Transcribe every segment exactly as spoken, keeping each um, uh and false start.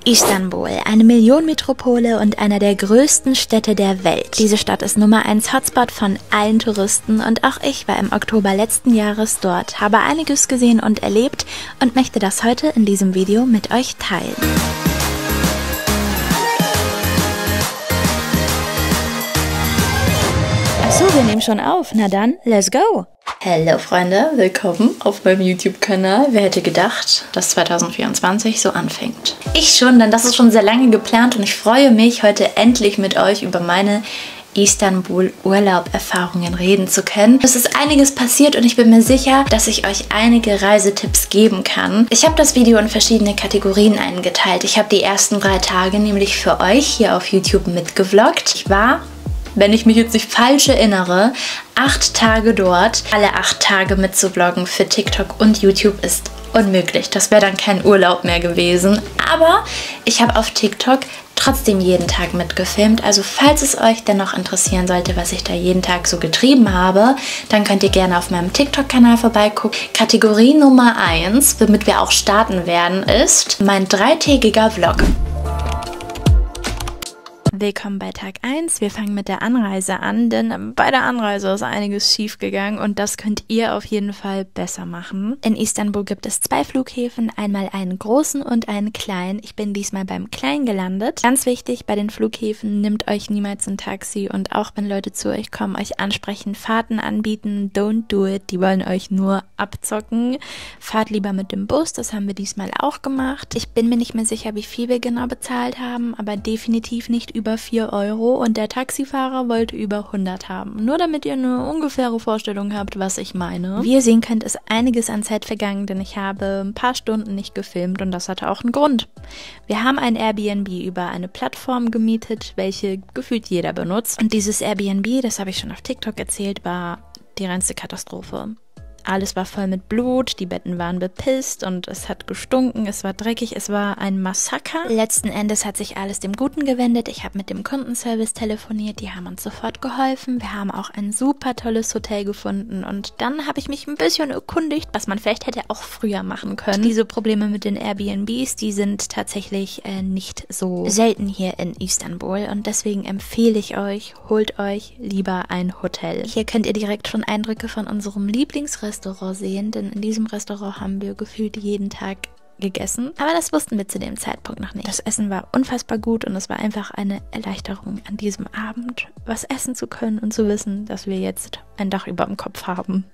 Istanbul, eine Millionenmetropole und einer der größten Städte der Welt. Diese Stadt ist Nummer eins Hotspot von allen Touristen und auch ich war im Oktober letzten Jahres dort, habe einiges gesehen und erlebt und möchte das heute in diesem Video mit euch teilen. So, wir nehmen schon auf. Na dann, let's go! Hallo Freunde, willkommen auf meinem YouTube-Kanal. Wer hätte gedacht, dass zwanzig vierundzwanzig so anfängt? Ich schon, denn das ist schon sehr lange geplant und ich freue mich, heute endlich mit euch über meine Istanbul-Urlaub-Erfahrungen reden zu können. Es ist einiges passiert und ich bin mir sicher, dass ich euch einige Reisetipps geben kann. Ich habe das Video in verschiedene Kategorien eingeteilt. Ich habe die ersten drei Tage nämlich für euch hier auf YouTube mitgevloggt. Ich war, wenn ich mich jetzt nicht falsch erinnere, acht Tage dort. Alle acht Tage mitzuvloggen für TikTok und YouTube ist unmöglich. Das wäre dann kein Urlaub mehr gewesen. Aber ich habe auf TikTok trotzdem jeden Tag mitgefilmt. Also falls es euch dennoch interessieren sollte, was ich da jeden Tag so getrieben habe, dann könnt ihr gerne auf meinem TikTok-Kanal vorbeigucken. Kategorie Nummer eins, womit wir auch starten werden, ist mein dreitägiger Vlog. Willkommen bei Tag eins. Wir fangen mit der Anreise an, denn bei der Anreise ist einiges schief gegangen und das könnt ihr auf jeden Fall besser machen. In Istanbul gibt es zwei Flughäfen, einmal einen großen und einen kleinen. Ich bin diesmal beim kleinen gelandet. Ganz wichtig bei den Flughäfen, nehmt euch niemals ein Taxi und auch wenn Leute zu euch kommen, euch ansprechen, Fahrten anbieten, don't do it. Die wollen euch nur abzocken. Fahrt lieber mit dem Bus, das haben wir diesmal auch gemacht. Ich bin mir nicht mehr sicher, wie viel wir genau bezahlt haben, aber definitiv nicht über vier Euro und der Taxifahrer wollte über hundert haben. Nur damit ihr eine ungefähre Vorstellung habt, was ich meine. Wie ihr sehen könnt, ist einiges an Zeit vergangen, denn ich habe ein paar Stunden nicht gefilmt und das hatte auch einen Grund. Wir haben ein Airbnb über eine Plattform gemietet, welche gefühlt jeder benutzt. Und dieses Airbnb, das habe ich schon auf TikTok erzählt, war die reinste Katastrophe. Alles war voll mit Blut, die Betten waren bepisst und es hat gestunken, es war dreckig, es war ein Massaker. Letzten Endes hat sich alles dem Guten gewendet. Ich habe mit dem Kundenservice telefoniert, die haben uns sofort geholfen. Wir haben auch ein super tolles Hotel gefunden und dann habe ich mich ein bisschen erkundigt, was man vielleicht hätte auch früher machen können. Diese Probleme mit den Airbnbs, die sind tatsächlich äh, nicht so selten hier in Istanbul und deswegen empfehle ich euch, holt euch lieber ein Hotel. Hier könnt ihr direkt schon Eindrücke von unserem Lieblingsrestaurant Restaurant sehen, denn in diesem Restaurant haben wir gefühlt jeden Tag gegessen. Aber das wussten wir zu dem Zeitpunkt noch nicht. Das Essen war unfassbar gut und es war einfach eine Erleichterung an diesem Abend, was essen zu können und zu wissen, dass wir jetzt ein Dach über dem Kopf haben.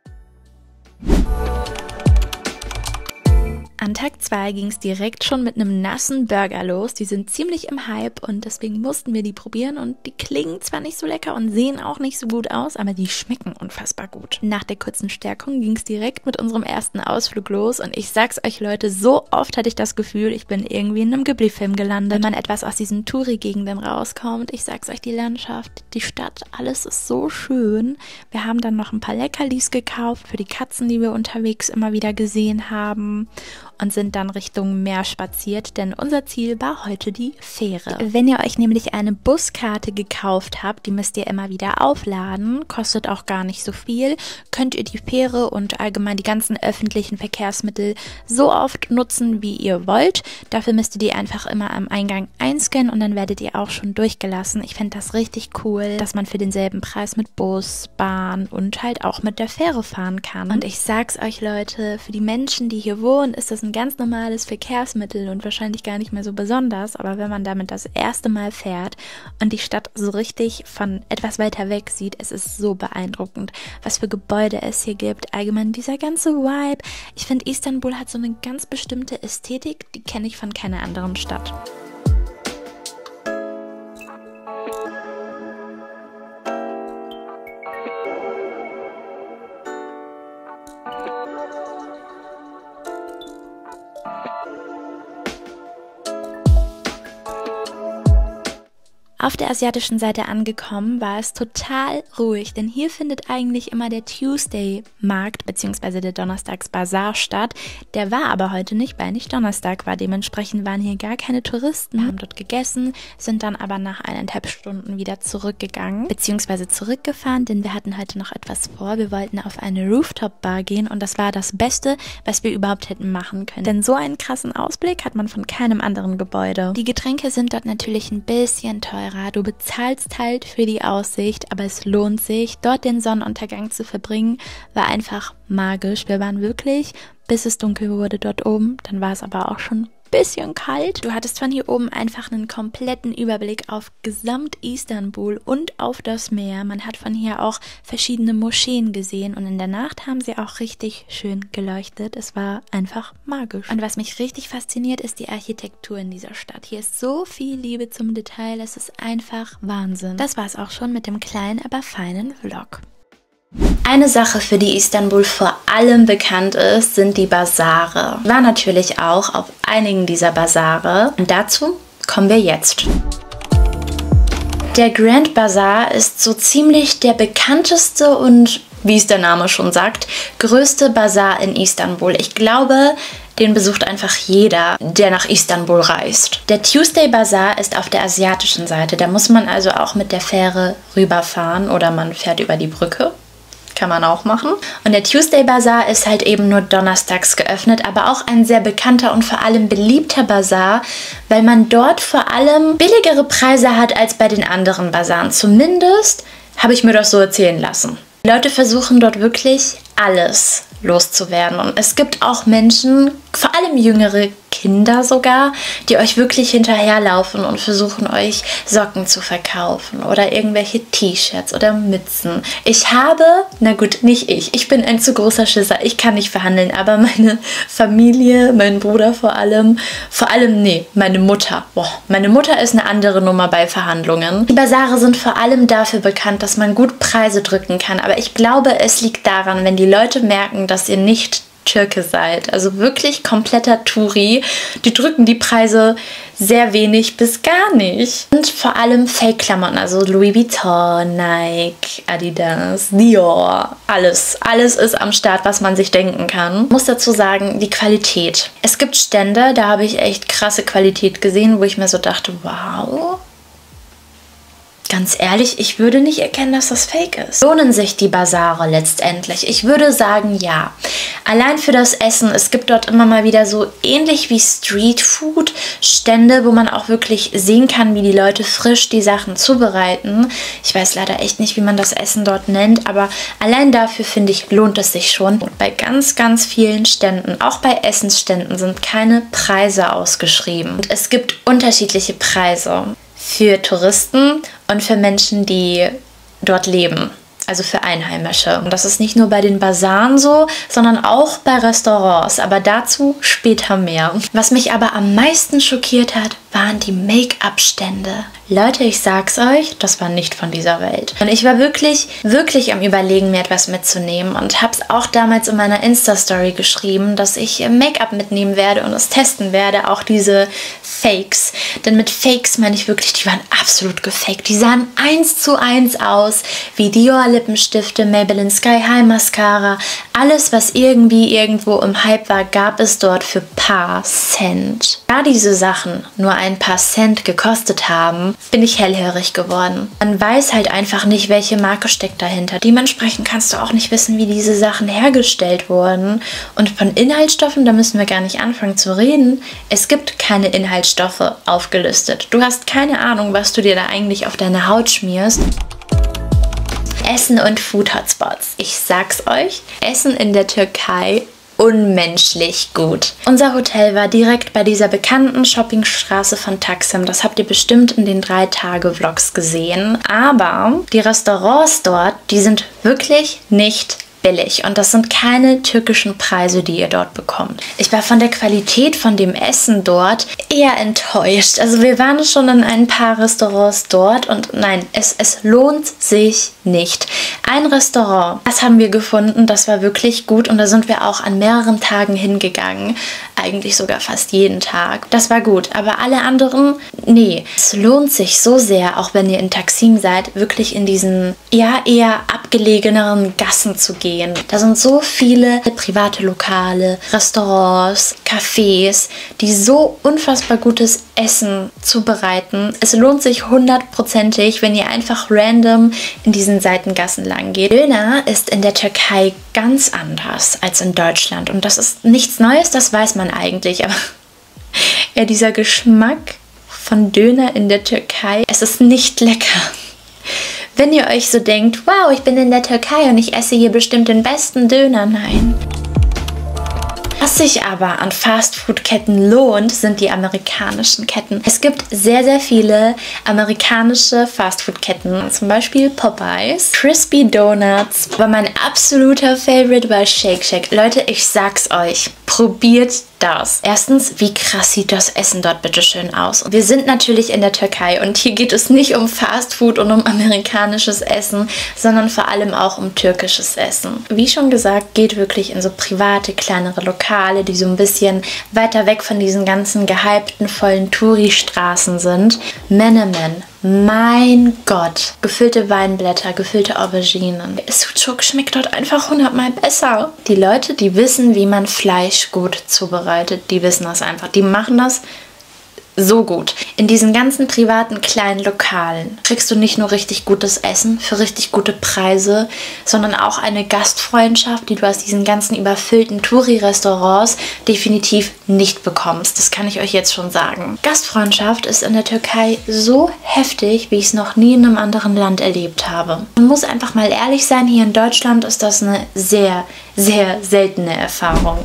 An Tag zwei ging es direkt schon mit einem nassen Burger los. Die sind ziemlich im Hype und deswegen mussten wir die probieren und die klingen zwar nicht so lecker und sehen auch nicht so gut aus, aber die schmecken unfassbar gut. Nach der kurzen Stärkung ging es direkt mit unserem ersten Ausflug los und ich sag's euch Leute, so oft hatte ich das Gefühl, ich bin irgendwie in einem Ghibli-Film gelandet. Wenn man etwas aus diesen Touri-Gegenden rauskommt, ich sag's euch, die Landschaft, die Stadt, alles ist so schön. Wir haben dann noch ein paar Leckerlis gekauft für die Katzen, die wir unterwegs immer wieder gesehen haben. Und sind dann Richtung Meer spaziert, denn unser Ziel war heute die Fähre. Wenn ihr euch nämlich eine Buskarte gekauft habt, die müsst ihr immer wieder aufladen, kostet auch gar nicht so viel, könnt ihr die Fähre und allgemein die ganzen öffentlichen Verkehrsmittel so oft nutzen, wie ihr wollt. Dafür müsst ihr die einfach immer am Eingang einscannen und dann werdet ihr auch schon durchgelassen. Ich finde das richtig cool, dass man für denselben Preis mit Bus, Bahn und halt auch mit der Fähre fahren kann. Und ich sag's euch Leute, für die Menschen, die hier wohnen, ist das ein ganz normales Verkehrsmittel und wahrscheinlich gar nicht mehr so besonders, aber wenn man damit das erste Mal fährt und die Stadt so richtig von etwas weiter weg sieht, es ist so beeindruckend, was für Gebäude es hier gibt, allgemein dieser ganze Vibe. Ich finde, Istanbul hat so eine ganz bestimmte Ästhetik, die kenne ich von keiner anderen Stadt. Auf der asiatischen Seite angekommen war es total ruhig, denn hier findet eigentlich immer der Tuesday-Markt bzw. der Donnerstags-Bazar statt. Der war aber heute nicht, weil nicht Donnerstag war. Dementsprechend waren hier gar keine Touristen, haben dort gegessen, sind dann aber nach eineinhalb Stunden wieder zurückgegangen bzw. zurückgefahren, denn wir hatten heute noch etwas vor. Wir wollten auf eine Rooftop-Bar gehen und das war das Beste, was wir überhaupt hätten machen können. Denn so einen krassen Ausblick hat man von keinem anderen Gebäude. Die Getränke sind dort natürlich ein bisschen teurer. Du bezahlst halt für die Aussicht, aber es lohnt sich. Dort den Sonnenuntergang zu verbringen, war einfach magisch. Wir waren wirklich, bis es dunkel wurde dort oben. Dann war es aber auch schon bisschen kalt. Du hattest von hier oben einfach einen kompletten Überblick auf Gesamt-Istanbul und auf das Meer. Man hat von hier auch verschiedene Moscheen gesehen und in der Nacht haben sie auch richtig schön geleuchtet. Es war einfach magisch. Und was mich richtig fasziniert, ist die Architektur in dieser Stadt. Hier ist so viel Liebe zum Detail, es ist einfach Wahnsinn. Das war es auch schon mit dem kleinen, aber feinen Vlog. Eine Sache, für die Istanbul vor allem bekannt ist, sind die Basare. Ich war natürlich auch auf einigen dieser Basare und dazu kommen wir jetzt. Der Grand Bazaar ist so ziemlich der bekannteste und, wie es der Name schon sagt, größte Basar in Istanbul. Ich glaube, den besucht einfach jeder, der nach Istanbul reist. Der Tuesday Bazaar ist auf der asiatischen Seite. Da muss man also auch mit der Fähre rüberfahren oder man fährt über die Brücke. Kann man auch machen. Und der Tuesday Bazaar ist halt eben nur donnerstags geöffnet, aber auch ein sehr bekannter und vor allem beliebter Bazaar, weil man dort vor allem billigere Preise hat als bei den anderen Basaren. Zumindest habe ich mir das so erzählen lassen. Die Leute versuchen dort wirklich alles loszuwerden. Und es gibt auch Menschen, vor allem jüngere Kinder sogar, die euch wirklich hinterherlaufen und versuchen, euch Socken zu verkaufen oder irgendwelche T-Shirts oder Mützen. Ich habe, na gut, nicht ich, ich bin ein zu großer Schisser, ich kann nicht verhandeln, aber meine Familie, mein Bruder vor allem, vor allem, nee, meine Mutter. Boah, meine Mutter ist eine andere Nummer bei Verhandlungen. Die Basare sind vor allem dafür bekannt, dass man gut Preise drücken kann, aber ich glaube, es liegt daran, wenn die Leute merken, dass ihr nicht Türke seid, also wirklich kompletter Touri, die drücken die Preise sehr wenig bis gar nicht. Und vor allem Fake-Klamotten, also Louis Vuitton, Nike, Adidas, Dior, alles. Alles ist am Start, was man sich denken kann. Ich muss dazu sagen, die Qualität. Es gibt Stände, da habe ich echt krasse Qualität gesehen, wo ich mir so dachte, wow. Ganz ehrlich, ich würde nicht erkennen, dass das Fake ist. Lohnen sich die Basare letztendlich? Ich würde sagen, ja. Allein für das Essen, es gibt dort immer mal wieder so ähnlich wie Streetfood-Stände, wo man auch wirklich sehen kann, wie die Leute frisch die Sachen zubereiten. Ich weiß leider echt nicht, wie man das Essen dort nennt, aber allein dafür, finde ich, lohnt es sich schon. Und bei ganz, ganz vielen Ständen, auch bei Essensständen, sind keine Preise ausgeschrieben. Und es gibt unterschiedliche Preise für Touristen und für Menschen, die dort leben. Also für Einheimische. Und das ist nicht nur bei den Basaren so, sondern auch bei Restaurants. Aber dazu später mehr. Was mich aber am meisten schockiert hat, waren die Make-up-Stände. Leute, ich sag's euch, das war nicht von dieser Welt. Und ich war wirklich, wirklich am Überlegen, mir etwas mitzunehmen und hab's auch damals in meiner Insta-Story geschrieben, dass ich Make-up mitnehmen werde und es testen werde, auch diese Fakes. Denn mit Fakes meine ich wirklich, die waren absolut gefaked. Die sahen eins zu eins aus wie Dior Lippenstifte, Maybelline Sky High Mascara. Alles, was irgendwie irgendwo im Hype war, gab es dort für paar Cent. Da diese Sachen nur ein paar Cent gekostet haben, bin ich hellhörig geworden. Man weiß halt einfach nicht, welche Marke steckt dahinter. Dementsprechend kannst du auch nicht wissen, wie diese Sachen hergestellt wurden. Und von Inhaltsstoffen, da müssen wir gar nicht anfangen zu reden. Es gibt keine Inhaltsstoffe aufgelistet. Du hast keine Ahnung, was du dir da eigentlich auf deine Haut schmierst. Essen und Food Hotspots. Ich sag's euch, Essen in der Türkei unmenschlich gut. Unser Hotel war direkt bei dieser bekannten Shoppingstraße von Taksim. Das habt ihr bestimmt in den drei Tage Vlogs gesehen. Aber die Restaurants dort, die sind wirklich nicht billig und das sind keine türkischen Preise, die ihr dort bekommt. Ich war von der Qualität von dem Essen dort eher enttäuscht. Also wir waren schon in ein paar Restaurants dort und nein, es, es lohnt sich nicht. Ein Restaurant, das haben wir gefunden, das war wirklich gut und da sind wir auch an mehreren Tagen hingegangen. Eigentlich sogar fast jeden Tag. Das war gut, aber alle anderen, nee. Es lohnt sich so sehr, auch wenn ihr in Taksim seid, wirklich in diesen ja eher abgelegeneren Gassen zu gehen. Da sind so viele private Lokale, Restaurants, Cafés, die so unfassbar gutes Essen zubereiten. Es lohnt sich hundertprozentig, wenn ihr einfach random in diesen Seitengassen lang geht. Döner ist in der Türkei ganz anders als in Deutschland und das ist nichts Neues, das weiß man eigentlich, aber ja, dieser Geschmack von Döner in der Türkei, es ist nicht lecker. Wenn ihr euch so denkt, wow, ich bin in der Türkei und ich esse hier bestimmt den besten Döner, nein. Was sich aber an Fastfood-Ketten lohnt, sind die amerikanischen Ketten. Es gibt sehr, sehr viele amerikanische Fastfood-Ketten, zum Beispiel Popeyes, Crispy Donuts, aber mein absoluter Favorite war Shake Shack. Leute, ich sag's euch, probiert das. Erstens, wie krass sieht das Essen dort bitte schön aus? Wir sind natürlich in der Türkei und hier geht es nicht um Fastfood und um amerikanisches Essen, sondern vor allem auch um türkisches Essen. Wie schon gesagt, geht wirklich in so private, kleinere Lokale, die so ein bisschen weiter weg von diesen ganzen gehypten, vollen Touri-Straßen sind. Menemen. Mein Gott. Gefüllte Weinblätter, gefüllte Auberginen. Sucuk schmeckt dort einfach hundertmal besser. Die Leute, die wissen, wie man Fleisch gut zubereitet, die wissen das einfach. Die machen das so gut. In diesen ganzen privaten kleinen Lokalen kriegst du nicht nur richtig gutes Essen für richtig gute Preise, sondern auch eine Gastfreundschaft, die du aus diesen ganzen überfüllten Touri-Restaurants definitiv nicht bekommst. Das kann ich euch jetzt schon sagen. Gastfreundschaft ist in der Türkei so heftig, wie ich es noch nie in einem anderen Land erlebt habe. Man muss einfach mal ehrlich sein, hier in Deutschland ist das eine sehr, sehr seltene Erfahrung.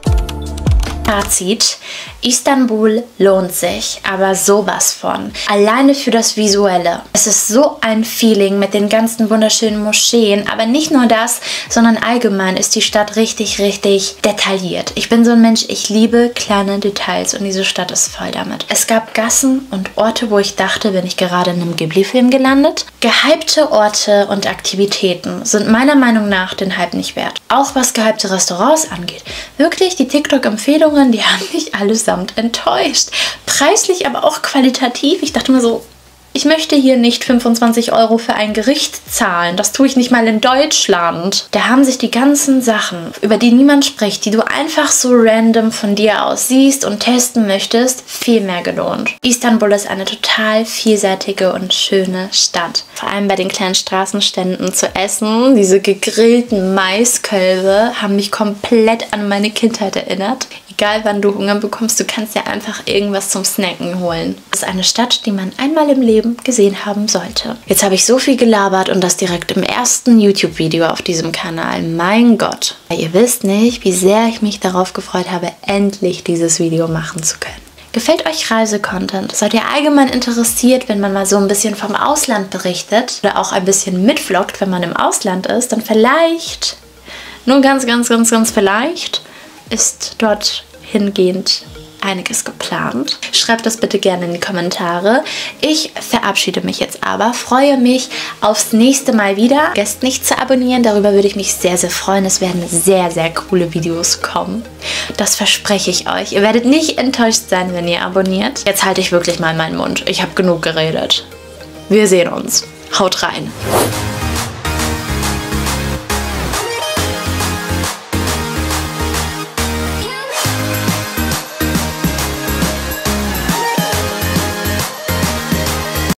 Fazit: Istanbul lohnt sich, aber sowas von. Alleine für das Visuelle. Es ist so ein Feeling mit den ganzen wunderschönen Moscheen, aber nicht nur das, sondern allgemein ist die Stadt richtig, richtig detailliert. Ich bin so ein Mensch, ich liebe kleine Details und diese Stadt ist voll damit. Es gab Gassen und Orte, wo ich dachte, bin ich gerade in einem Ghibli-Film gelandet. Gehypte Orte und Aktivitäten sind meiner Meinung nach den Hype nicht wert. Auch was gehypte Restaurants angeht. Wirklich, die TikTok-Empfehlungen, die haben mich allesamt enttäuscht. Preislich, aber auch qualitativ. Ich dachte mir so, ich möchte hier nicht fünfundzwanzig Euro für ein Gericht zahlen. Das tue ich nicht mal in Deutschland. Da haben sich die ganzen Sachen, über die niemand spricht, die du einfach so random von dir aus siehst und testen möchtest, viel mehr gelohnt. Istanbul ist eine total vielseitige und schöne Stadt. Vor allem bei den kleinen Straßenständen zu essen. Diese gegrillten Maiskölbe haben mich komplett an meine Kindheit erinnert. Egal wann du Hunger bekommst, du kannst ja einfach irgendwas zum Snacken holen. Das ist eine Stadt, die man einmal im Leben gesehen haben sollte. Jetzt habe ich so viel gelabert und das direkt im ersten YouTube-Video auf diesem Kanal. Mein Gott. Ihr wisst nicht, wie sehr ich mich darauf gefreut habe, endlich dieses Video machen zu können. Gefällt euch Reisecontent? Seid ihr allgemein interessiert, wenn man mal so ein bisschen vom Ausland berichtet oder auch ein bisschen mitvloggt, wenn man im Ausland ist? Dann vielleicht, nur ganz, ganz, ganz, ganz vielleicht, ist dort hingehend einiges geplant. Schreibt das bitte gerne in die Kommentare. Ich verabschiede mich jetzt aber, freue mich aufs nächste Mal wieder. Vergesst nicht zu abonnieren, darüber würde ich mich sehr, sehr freuen. Es werden sehr, sehr coole Videos kommen. Das verspreche ich euch. Ihr werdet nicht enttäuscht sein, wenn ihr abonniert. Jetzt halte ich wirklich mal meinen Mund. Ich habe genug geredet. Wir sehen uns. Haut rein.